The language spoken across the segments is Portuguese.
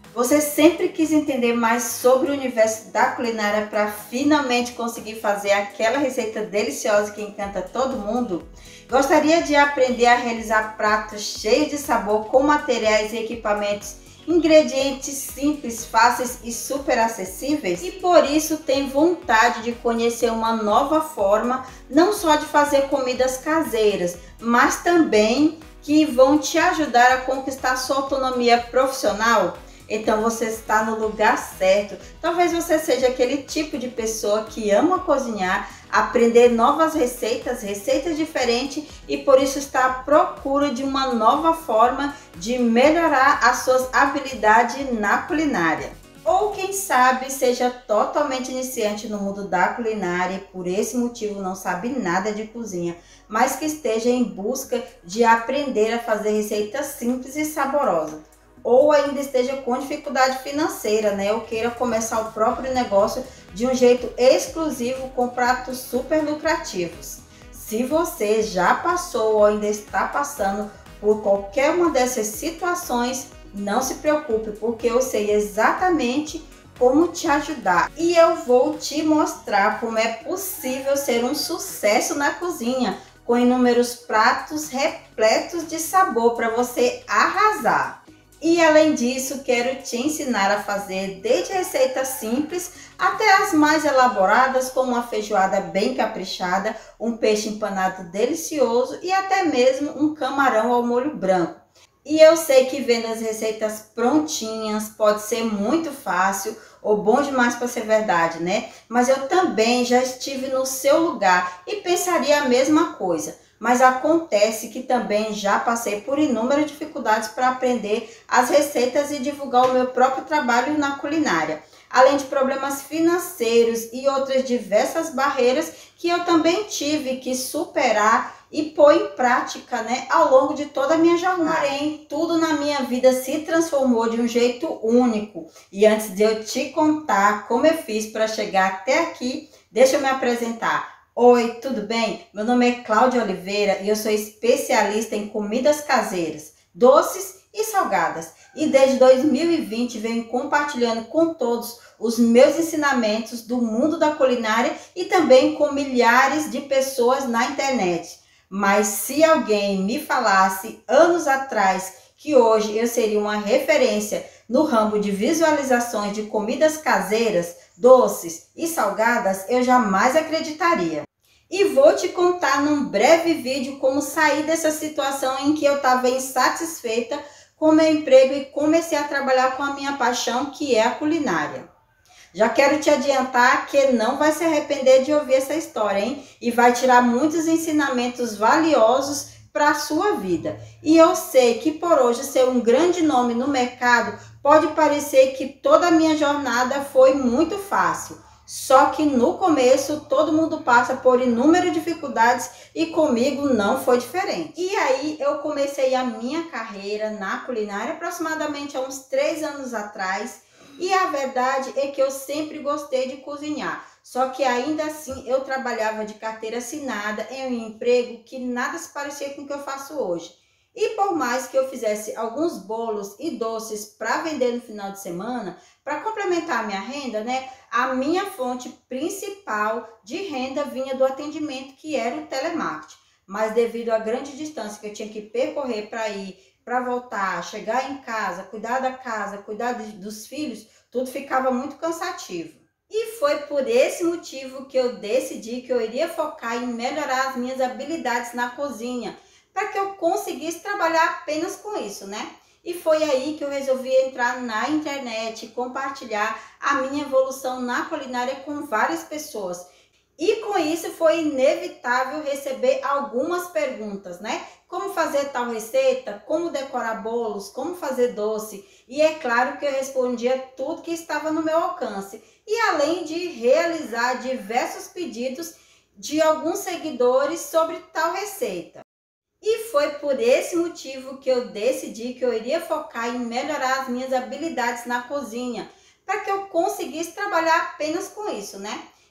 Você sempre quis entender mais sobre o universo da culinária para finalmente conseguir fazer aquela receita deliciosa que encanta todo mundo? Gostaria de aprender a realizar pratos cheios de sabor com materiais e equipamentos, ingredientes simples, fáceis e super acessíveis? E por isso tem vontade de conhecer uma nova forma, não só de fazer comidas caseiras, mas também que vão te ajudar a conquistar sua autonomia profissional? Então você está no lugar certo. Talvez você seja aquele tipo de pessoa que ama cozinhar, aprender novas receitas diferentes e por isso está à procura de uma nova forma de melhorar as suas habilidades na culinária. Ou quem sabe seja totalmente iniciante no mundo da culinária e por esse motivo não sabe nada de cozinha, mas que esteja em busca de aprender a fazer receitas simples e saborosas. Ou ainda esteja com dificuldade financeira, né? Ou queira começar o próprio negócio de um jeito exclusivo com pratos super lucrativos. Se você já passou ou ainda está passando por qualquer uma dessas situações, não se preocupe, porque eu sei exatamente como te ajudar. E eu vou te mostrar como é possível ser um sucesso na cozinha, com inúmeros pratos repletos de sabor para você arrasar. E além disso, quero te ensinar a fazer desde receitas simples até as mais elaboradas, como uma feijoada bem caprichada, um peixe empanado delicioso e até mesmo um camarão ao molho branco. E eu sei que vendo as receitas prontinhas pode ser muito fácil ou bom demais para ser verdade, né? Mas eu também já estive no seu lugar e pensaria a mesma coisa. Mas acontece que também já passei por inúmeras dificuldades para aprender as receitas e divulgar o meu próprio trabalho na culinária, além de problemas financeiros e outras diversas barreiras que eu também tive que superar e pôr em prática, né, ao longo de toda a minha jornada. Porém, tudo na minha vida se transformou de um jeito único. E antes de eu te contar como eu fiz para chegar até aqui, deixa eu me apresentar. Oi, tudo bem? Meu nome é Cláudia Oliveira e eu sou especialista em comidas caseiras, doces e salgadas. E desde 2020 venho compartilhando com todos os meus ensinamentos do mundo da culinária e também com milhares de pessoas na internet. Mas se alguém me falasse anos atrás que hoje eu seria uma referência no ramo de visualizações de comidas caseiras, doces e salgadas, eu jamais acreditaria. E vou te contar num breve vídeo como sair dessa situação em que eu estava insatisfeita com o meu emprego e comecei a trabalhar com a minha paixão, que é a culinária. Já quero te adiantar que não vai se arrepender de ouvir essa história, hein? E vai tirar muitos ensinamentos valiosos para a sua vida. E eu sei que por hoje ser um grande nome no mercado, pode parecer que toda a minha jornada foi muito fácil. Só que no começo todo mundo passa por inúmeras dificuldades e comigo não foi diferente. E aí eu comecei a minha carreira na culinária aproximadamente há uns 3 anos atrás. E a verdade é que eu sempre gostei de cozinhar. Só que ainda assim eu trabalhava de carteira assinada em um emprego que nada se parecia com o que eu faço hoje. E por mais que eu fizesse alguns bolos e doces para vender no final de semana, para complementar a minha renda, né? A minha fonte principal de renda vinha do atendimento, que era o telemarketing. Mas devido à grande distância que eu tinha que percorrer para ir, para voltar, chegar em casa, cuidar da casa, cuidar dos filhos, tudo ficava muito cansativo. E foi por esse motivo que eu decidi que eu iria focar em melhorar as minhas habilidades na cozinha, para que eu conseguisse trabalhar apenas com isso, né? E foi aí que eu resolvi entrar na internet e compartilhar a minha evolução na culinária com várias pessoas. E com isso foi inevitável receber algumas perguntas, né? Como fazer tal receita, como decorar bolos, como fazer doce. E é claro que eu respondia tudo que estava no meu alcance. E além de realizar diversos pedidos de alguns seguidores sobre tal receita. E foi por esse motivo que eu decidi que eu iria focar em melhorar as minhas habilidades na cozinha, para que eu conseguisse trabalhar apenas com isso, né?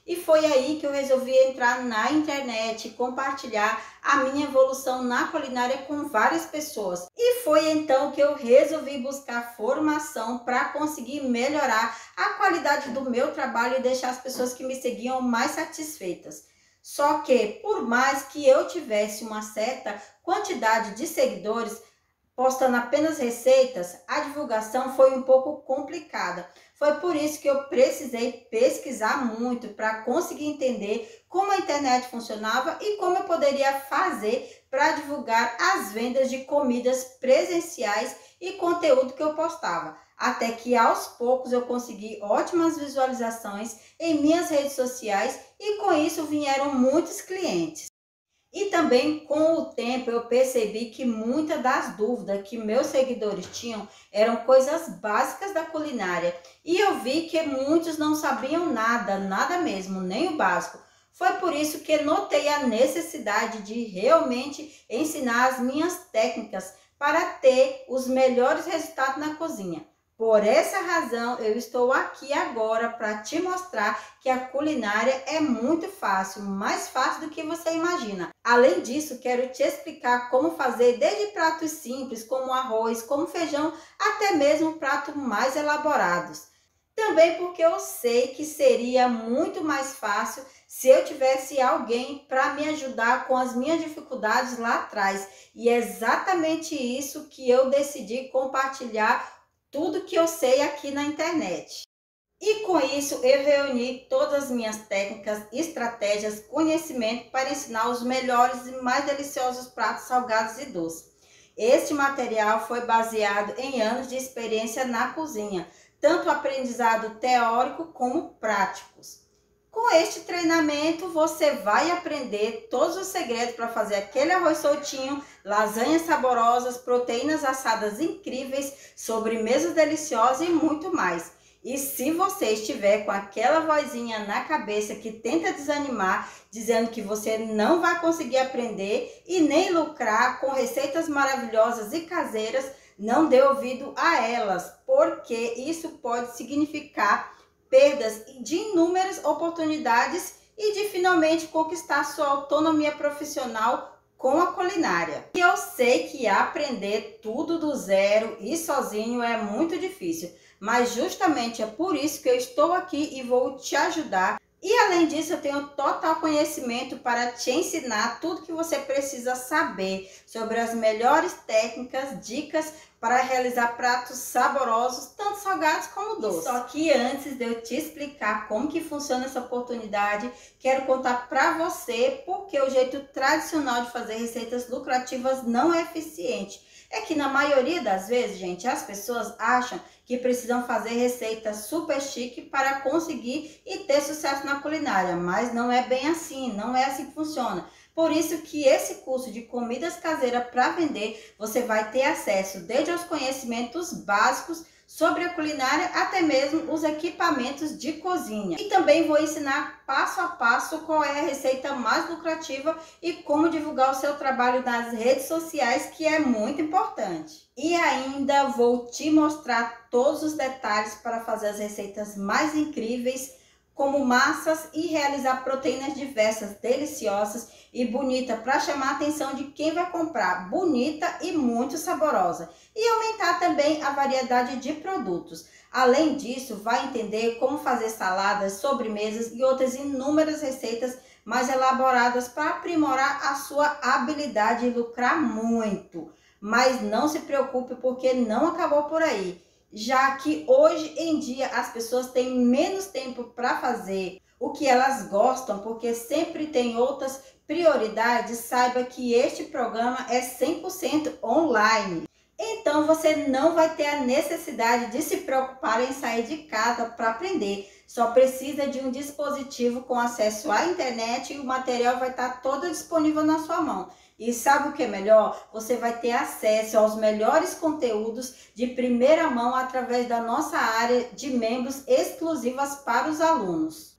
E foi aí que eu resolvi entrar na internet e compartilhar a minha evolução na culinária com várias pessoas. E foi então que eu resolvi buscar formação para conseguir melhorar a qualidade do meu trabalho e deixar as pessoas que me seguiam mais satisfeitas. Só que, por mais que eu tivesse uma certa quantidade de seguidores, postando apenas receitas, a divulgação foi um pouco complicada. Foi por isso que eu precisei pesquisar muito para conseguir entender como a internet funcionava e como eu poderia fazer para divulgar as vendas de comidas presenciais e conteúdo que eu postava. Até que aos poucos eu consegui ótimas visualizações em minhas redes sociais e com isso vieram muitos clientes. E também com o tempo eu percebi que muitas das dúvidas que meus seguidores tinham eram coisas básicas da culinária. E eu vi que muitos não sabiam nada mesmo, nem o básico. Foi por isso que notei a necessidade de realmente ensinar as minhas técnicas para ter os melhores resultados na cozinha. Por essa razão, eu estou aqui agora para te mostrar que a culinária é muito fácil, mais fácil do que você imagina. Além disso, quero te explicar como fazer desde pratos simples, como arroz, como feijão, até mesmo pratos mais elaborados. Também porque eu sei que seria muito mais fácil se eu tivesse alguém para me ajudar com as minhas dificuldades lá atrás. E é exatamente isso que eu decidi compartilhar tudo que eu sei aqui na internet. E com isso eu reuni todas as minhas técnicas, estratégias, conhecimento para ensinar os melhores e mais deliciosos pratos salgados e doces. Este material foi baseado em anos de experiência na cozinha, tanto aprendizado teórico como práticos. Com este treinamento, você vai aprender todos os segredos para fazer aquele arroz soltinho, lasanhas saborosas, proteínas assadas incríveis, sobremesas deliciosas e muito mais. E se você estiver com aquela vozinha na cabeça que tenta desanimar, dizendo que você não vai conseguir aprender e nem lucrar com receitas maravilhosas e caseiras, não dê ouvido a elas, porque isso pode significar perdas de inúmeras oportunidades e de finalmente conquistar sua autonomia profissional com a culinária. E eu sei que aprender tudo do zero e sozinho é muito difícil, mas justamente é por isso que eu estou aqui e vou te ajudar. E além disso, eu tenho total conhecimento para te ensinar tudo que você precisa saber sobre as melhores técnicas, dicas para realizar pratos saborosos, tanto salgados como doces. Só que antes de eu te explicar como que funciona essa oportunidade, quero contar para você porque o jeito tradicional de fazer receitas lucrativas não é eficiente. É que na maioria das vezes, gente, as pessoas acham que precisam fazer receita super chique para conseguir e ter sucesso na culinária, mas não é bem assim, não é assim que funciona. Por isso que esse curso de comidas caseiras para vender, você vai ter acesso desde aos conhecimentos básicos sobre a culinária até mesmo os equipamentos de cozinha. E também vou ensinar passo a passo qual é a receita mais lucrativa e como divulgar o seu trabalho nas redes sociais, que é muito importante. E ainda vou te mostrar todos os detalhes para fazer as receitas mais incríveis, como massas e realizar proteínas diversas, deliciosas e bonita para chamar a atenção de quem vai comprar, bonita e muito saborosa. E aumentar também a variedade de produtos. Além disso, vai entender como fazer saladas, sobremesas e outras inúmeras receitas mais elaboradas para aprimorar a sua habilidade e lucrar muito. Mas não se preocupe porque não acabou por aí. Já que hoje em dia as pessoas têm menos tempo para fazer o que elas gostam, porque sempre tem outras prioridades, saiba que este programa é 100% online. Então você não vai ter a necessidade de se preocupar em sair de casa para aprender. Só precisa de um dispositivo com acesso à internet e o material vai estar todo disponível na sua mão. E sabe o que é melhor? Você vai ter acesso aos melhores conteúdos de primeira mão através da nossa área de membros exclusivas para os alunos.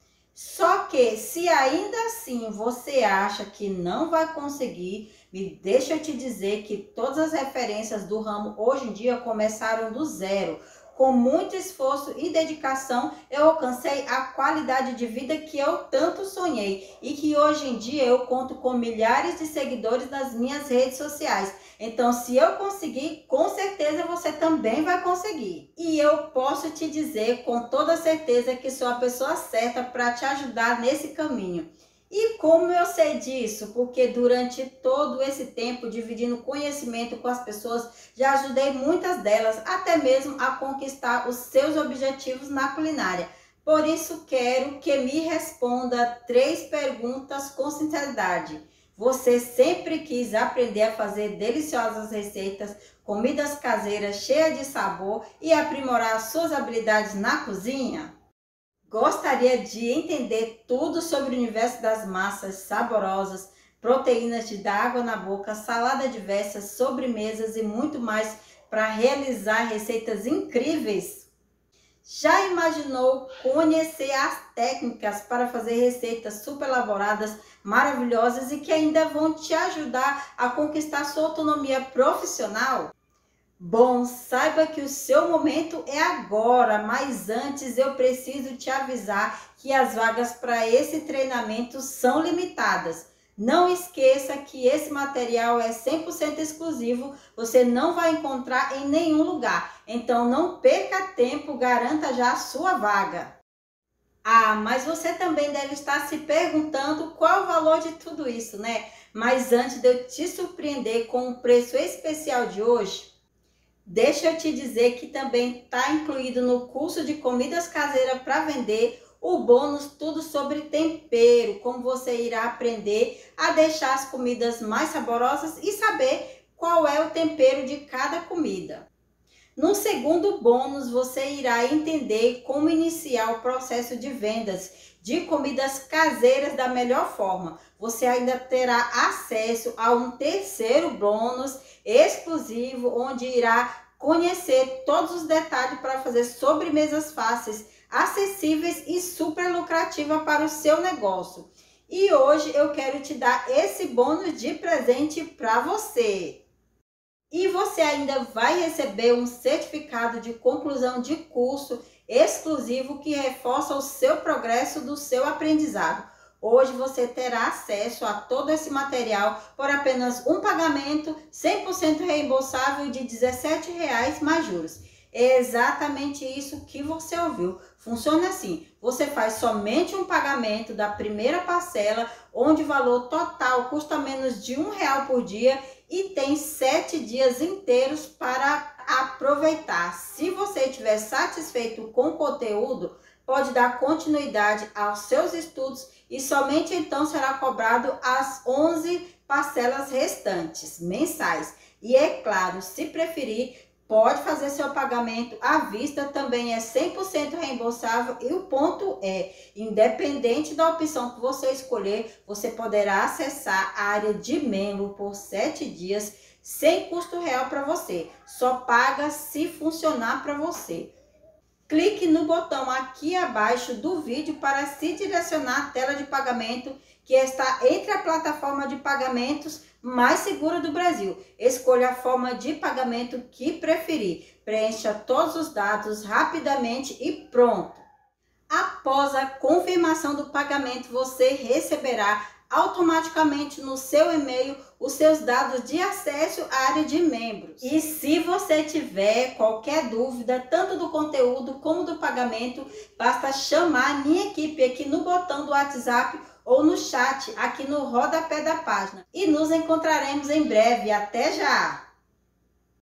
Só que se ainda assim você acha que não vai conseguir, deixa eu te dizer que todas as referências do ramo hoje em dia começaram do zero. Com muito esforço e dedicação, eu alcancei a qualidade de vida que eu tanto sonhei e que hoje em dia eu conto com milhares de seguidores nas minhas redes sociais. Então, se eu conseguir, com certeza você também vai conseguir. E eu posso te dizer com toda certeza que sou a pessoa certa para te ajudar nesse caminho. E como eu sei disso? Porque durante todo esse tempo dividindo conhecimento com as pessoas, já ajudei muitas delas, até mesmo a conquistar os seus objetivos na culinária. Por isso quero que me responda 3 perguntas com sinceridade. Você sempre quis aprender a fazer deliciosas receitas, comidas caseiras cheias de sabor e aprimorar suas habilidades na cozinha? Gostaria de entender tudo sobre o universo das massas saborosas, proteínas de dar água na boca, salada diversas, sobremesas e muito mais para realizar receitas incríveis? Já imaginou conhecer as técnicas para fazer receitas super elaboradas, maravilhosas e que ainda vão te ajudar a conquistar sua autonomia profissional? Bom, saiba que o seu momento é agora, mas antes eu preciso te avisar que as vagas para esse treinamento são limitadas. Não esqueça que esse material é 100% exclusivo, você não vai encontrar em nenhum lugar. Então não perca tempo, garanta já a sua vaga. Ah, mas você também deve estar se perguntando qual o valor de tudo isso, né? Mas antes de eu te surpreender com o preço especial de hoje, deixa eu te dizer que também está incluído no curso de comidas caseiras para vender o bônus tudo sobre tempero, como você irá aprender a deixar as comidas mais saborosas e saber qual é o tempero de cada comida. No segundo bônus, você irá entender como iniciar o processo de vendas de comidas caseiras da melhor forma. Você ainda terá acesso a um terceiro bônus exclusivo, onde irá conhecer todos os detalhes para fazer sobremesas fáceis, acessíveis e super lucrativas para o seu negócio. E hoje eu quero te dar esse bônus de presente para você. E você ainda vai receber um certificado de conclusão de curso exclusivo que reforça o seu progresso do seu aprendizado. Hoje você terá acesso a todo esse material por apenas um pagamento 100% reembolsável de R$ 17,00 mais juros. É exatamente isso que você ouviu. Funciona assim: você faz somente um pagamento da primeira parcela, onde o valor total custa menos de R$ 1 por dia e tem 7 dias inteiros para aproveitar. Se você estiver satisfeito com o conteúdo, pode dar continuidade aos seus estudos e somente então será cobrado as 11 parcelas restantes mensais. E é claro, se preferir, pode fazer seu pagamento à vista, também é 100% reembolsável. E o ponto é, independente da opção que você escolher, você poderá acessar a área de membro por 7 dias, sem custo real para você. Só paga se funcionar para você. Clique no botão aqui abaixo do vídeo para se direcionar à tela de pagamento, que está entre a plataforma de pagamentos mais segura do Brasil. Escolha a forma de pagamento que preferir. Preencha todos os dados rapidamente e pronto. Após a confirmação do pagamento, você receberá automaticamente no seu e-mail os seus dados de acesso à área de membros. E se você tiver qualquer dúvida, tanto do conteúdo como do pagamento, basta chamar a minha equipe aqui no botão do WhatsApp ou no chat aqui no rodapé da página. E nos encontraremos em breve. Até já!